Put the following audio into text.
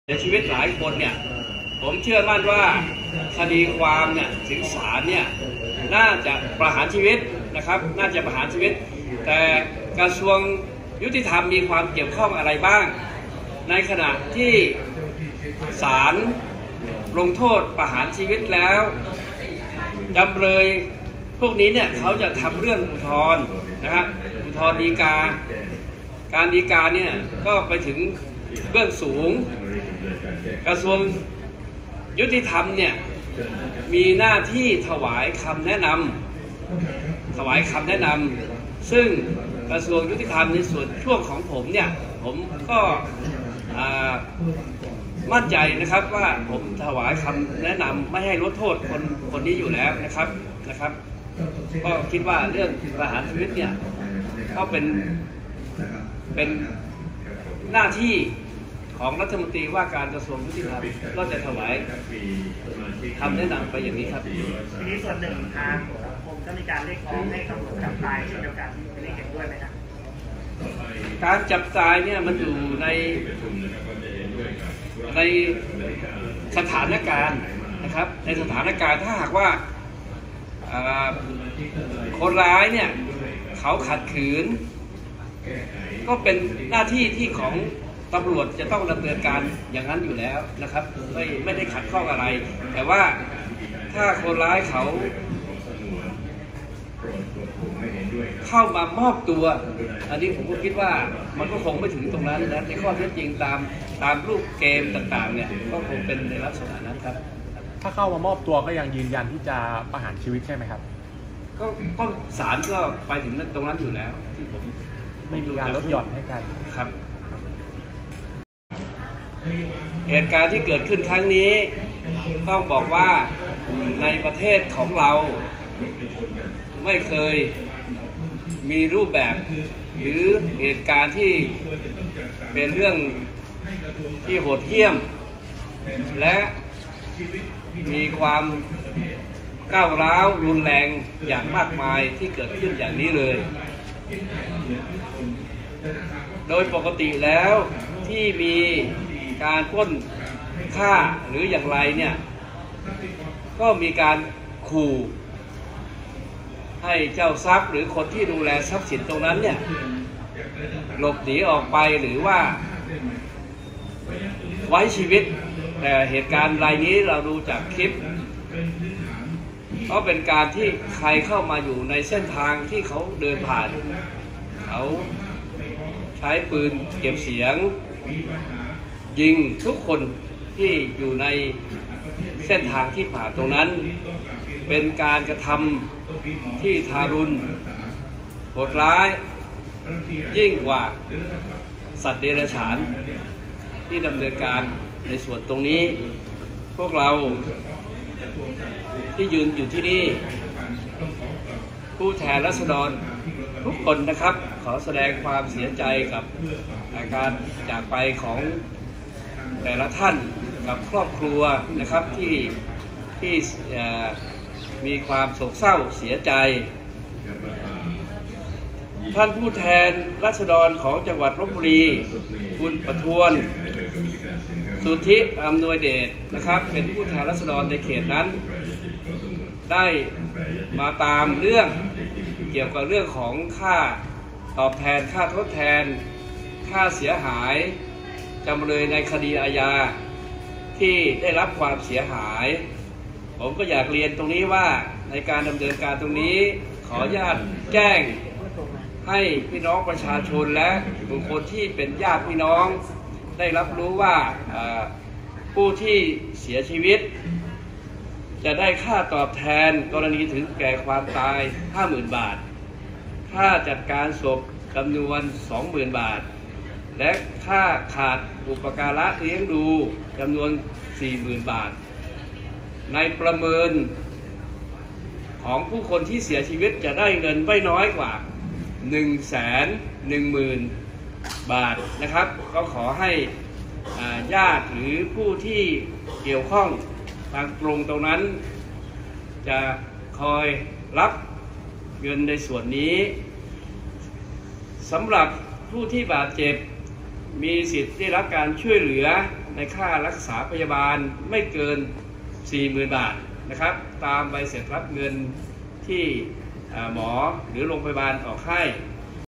สียชีวิตหลายคนเนี่ยผมเชื่อมั่นว่าคดีความเนี่ยถึงศาลเนี่ยน่าจะประหารชีวิตนะครับน่าจะประหารชีวิตแต่กระทรวงยุติธรรมมีความเกี่ยวข้องอะไรบ้างในขณะที่ศาลลงโทษประหารชีวิตแล้วจำเลยพวกนี้เนี่ยเขาจะทำเรื่องอุทธรณ์นะครับอุทธรณ์ฎีกาการฎีกาเนี่ยก็ไปถึงเบื้องสูงกระทรวงยุติธรรมเนี่ยมีหน้าที่ถวายคำแนะนำซึ่งกระทรวงยุติธรรมในส่วนช่วงของผมเนี่ยผมก็มั่นใจนะครับว่าผมถวายคำแนะนำไม่ให้ลดโทษคนนี้อยู่แล้วนะครับก็คิดว่าเรื่องประหารชีวิตเนี่ยก็เป็นหน้าที่ของรัฐมนตรีว่าการกระทรวงยุติธรรมก็จะถวายคำแนะนำไปอย่างนี้ครับทีนี้ส่วนหนึ่งทางผมก็มีการเรียกร้องให้ตำรวจจับตายเช่นเดียวกันเรียกเห็นด้วยไหมครับการจับตายเนี่ยมันอยู่ในสถานการณ์นะครับในสถานการณ์ถ้าหากว่าคนร้ายเนี่ยเขาขัดขืนก็เป็นหน้าที่ที่ของตำรวจจะต้องดำเนินการอย่างนั้นอยู่แล้วนะครับไม่ได้ขัดข้องอะไรแต่ว่าถ้าคนร้ายเขาเข้ามามอบตัวอันนี้ผมก็คิดว่ามันก็คงไม่ถึงตรงนั้นนะในข้อเท็จจริงตามรูปเกมต่างๆเนี่ยก็คงเป็นในลักษณะนั้นครับถ้าเข้ามามอบตัวก็ยังยืนยันที่จะประหารชีวิตใช่ไหมครับก็ศาลก็ไปถึงตรงนั้นอยู่แล้วที่ผมไม่มีการลดหย่อนให้กันครับเหตุการณ์ที่เกิดขึ้นครั้งนี้ต้องบอกว่าในประเทศของเราไม่เคยมีรูปแบบหรือเหตุการณ์ที่เป็นเรื่องที่โหดเหี้ยมและมีความก้าวร้าวรุนแรงอย่างมากมายที่เกิดขึ้นอย่างนี้เลยโดยปกติแล้วที่มีการปล้นฆ่าหรืออย่างไรเนี่ยก็มีการขู่ให้เจ้าทรัพย์หรือคนที่ดูแลทรัพย์สินตรงนั้นเนี่ยหลบหนีออกไปหรือว่าไว้ชีวิตแต่เหตุการณ์รายนี้เราดูจากคลิปก็เป็นการที่ใครเข้ามาอยู่ในเส้นทางที่เขาเดินผ่านเขาใช้ปืนเก็บเสียงยิงทุกคนที่อยู่ในเส้นทางที่ผ่านตรงนั้นเป็นการกระทำที่ทารุณโหดร้ายยิ่งกว่าสัตว์เดรัจฉานที่ดำเนินการในส่วนตรงนี้พวกเราที่ยืนอยู่ที่นี่ผู้แทนราษฎรทุกคนนะครับขอแสดงความเสียใจกับอาการจากไปของแต่ละท่านกับครอบครัวนะครับที่มีความโศกเศร้าเสียใจท่านผู้แทนราษฎรของจังหวัดลพบุรีคุณประทวนสุทธิอำนวยเดชนะครับเป็นผู้แทนราษฎรในเขตนั้นได้มาตามเรื่องเกี่ยวกับเรื่องของค่าตอบแทนค่าทดแทนค่าเสียหายจำเลยในคดีอาญาที่ได้รับความเสียหายผมก็อยากเรียนตรงนี้ว่าในการดำเนินการตรงนี้ขออนุญาตแจ้งให้พี่น้องประชาชนและบุคคลที่เป็นญาติพี่น้องได้รับรู้ว่าผู้ที่เสียชีวิตจะได้ค่าตอบแทนกรณีถึงแก่ความตาย 50,000 บาทค่าจัดการศพจำนวน 20,000 บาทและค่าขาดอุปการะเลี้ยงดูจำนวน 40,000 บาทในประเมินของผู้คนที่เสียชีวิตจะได้เงินไม่น้อยกว่า 110,000 บาทนะครับก็ขอให้ญาติหรือผู้ที่เกี่ยวข้องทางตรงตรงนั้นจะคอยรับเงินในส่วนนี้สำหรับผู้ที่บาดเจ็บมีสิทธิ์ได้รับการช่วยเหลือในค่ารักษาพยาบาลไม่เกิน 40,000 บาทนะครับตามใบเสร็จรับเงินที่หมอหรือโรงพยาบาลออกให้